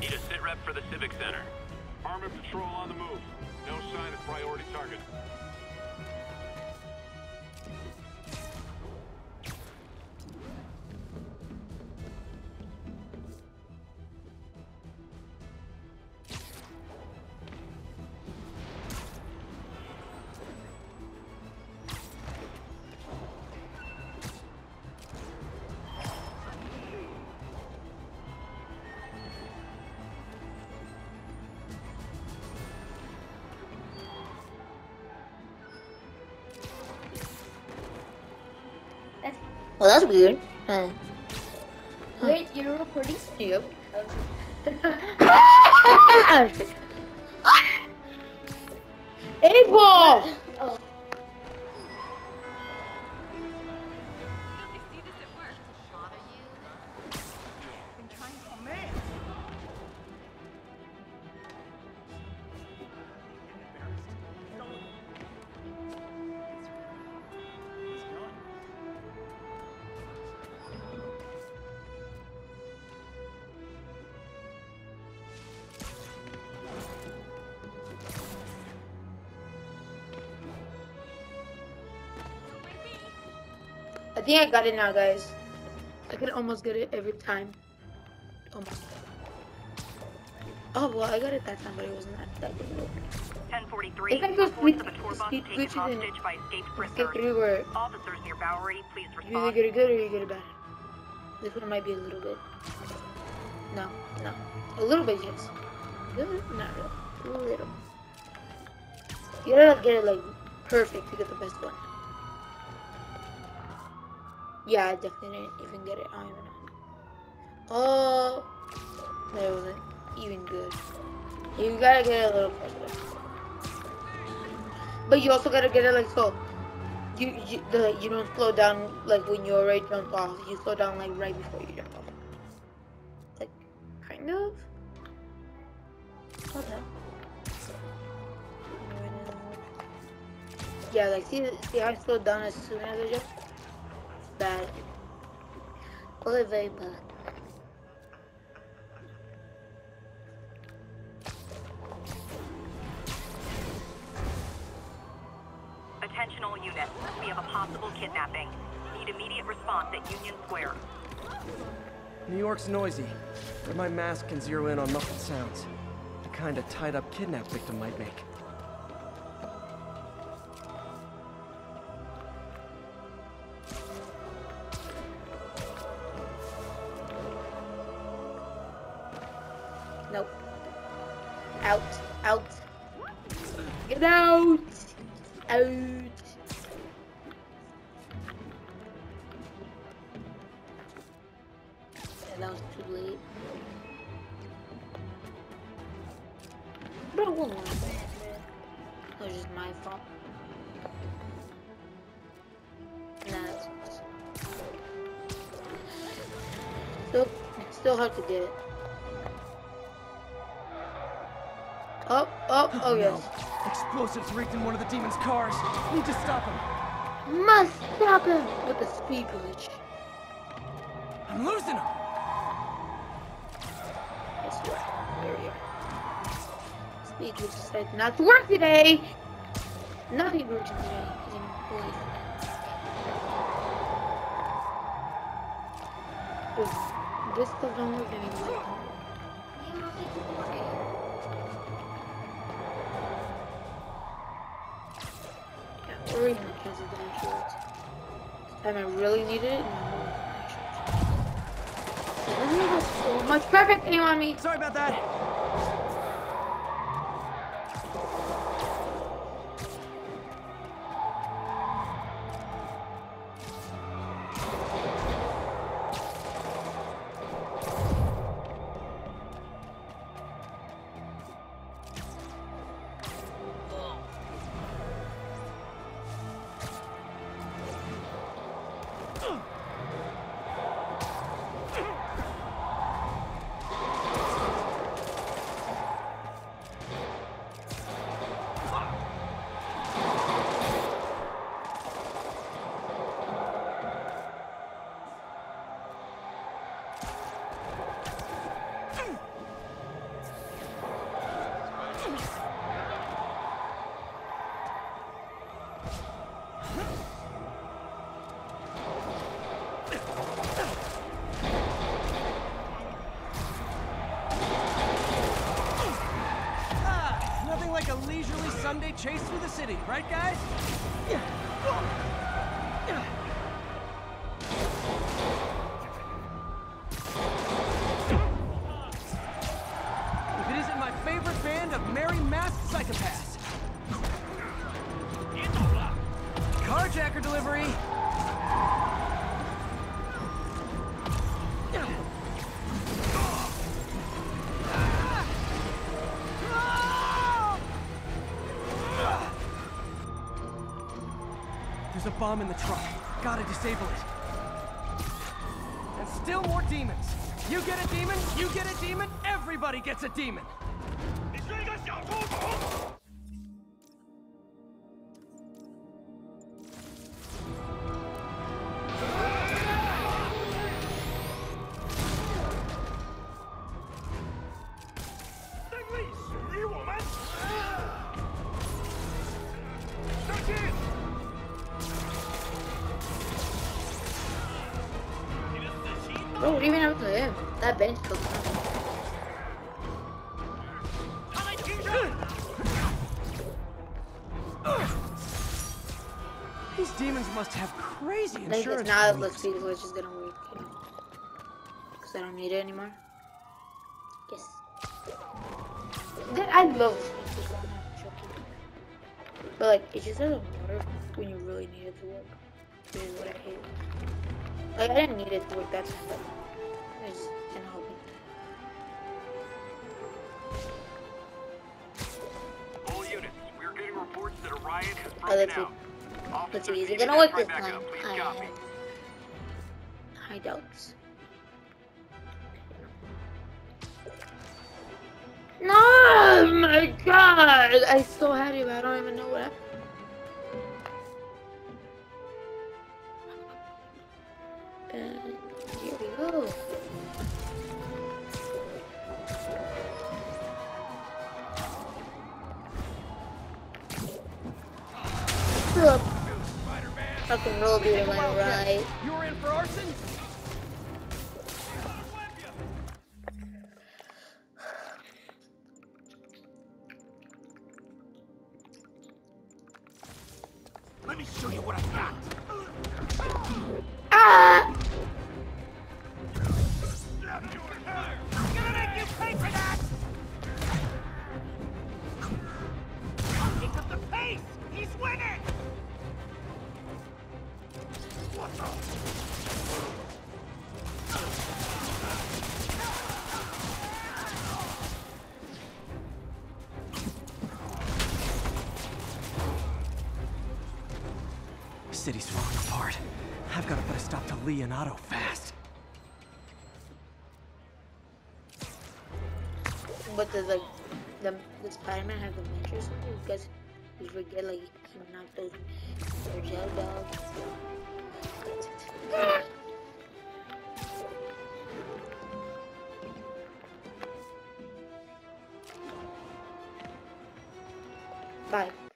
Need a sit rep for the Civic Center. Armored patrol on the move. No sign of priority target. Well, that's weird. Wait, you're recording? Yep. April! Oh. I think I got it now, guys. I can almost get it every time. Almost. Oh, well, I got it that time, but it wasn't that good. 1043. If I go reports of a speed tour bus taken glitches and hostage by escaped get prisoners. through where Officers near Bowery, please you either respond. get it good or you get it bad. This one might be a little bit. No, no. A little bit, yes. Good? Not really. A little. You gotta get it like perfect to get the best one. Yeah, I definitely didn't even get it. I don't even know. Oh, that wasn't even good. You gotta get it a little closer. But you also gotta get it like so. You don't slow down like when you already jumped off. You slow down like right before you jump off. Like, kind of. Okay. Yeah, like see how I slowed down as soon as I jumped? Bad. Only very bad. Attention all units. We have a possible kidnapping. Need immediate response at Union Square. New York's noisy, but my mask can zero in on muffled sounds. The kind a tied-up kidnap victim might make. Nope. Out. Out. Get out. Out. And that was too late. Bro, one more. That was just my fault. Nah, it's still hard to get it. Oh yes. Explosives rigged in one of the demon's cars. Need to stop him. Must stop him with the speed glitch. I'm losing him. Yes, you are. There we are. Speed glitch decided not to work today. Nothing works today. This stuff don't work anymore. Or even cancel the insurance. This time I really needed it. And so much perfect aim on me. Sorry about that. three-way chase through the city, right, guys? If it isn't my favorite band of merry masked psychopaths. Carjacker delivery. There's a bomb in the truck. Gotta disable it. And still more demons. You get a demon, you get a demon, everybody gets a demon. Bro, what even happened to him? That bench killed him. These demons must have crazy I think it's insurance. now that premiums. Let's Speed Glitch is gonna work, you know. Because I don't need it anymore. Yes. I love Speed Glitch, I'm not joking. But like, it just doesn't work when you really need it to work. Which is what I hate. Like, I didn't need it to work that time, but it just didn't help me. All units, we're getting reports that a riot has Oh, broken let's see. out. Let's see, Officers is it needed gonna work right this back time? up. Please copy. I doubt. No! Oh my god! I'm so happy, but I don't even know what happened. And here we go. Look. Fucking roll dude, am I right? You're in for arson? Let me show you what I've got. Ah! I'm gonna make you pay for that! Pick up the pace! He's winning! What the? City's falling apart. I've got to put a stop to Leonardo fast. But does like the Spider-Man have the match or something? Because you forget like he knocked those gel dogs. Bye.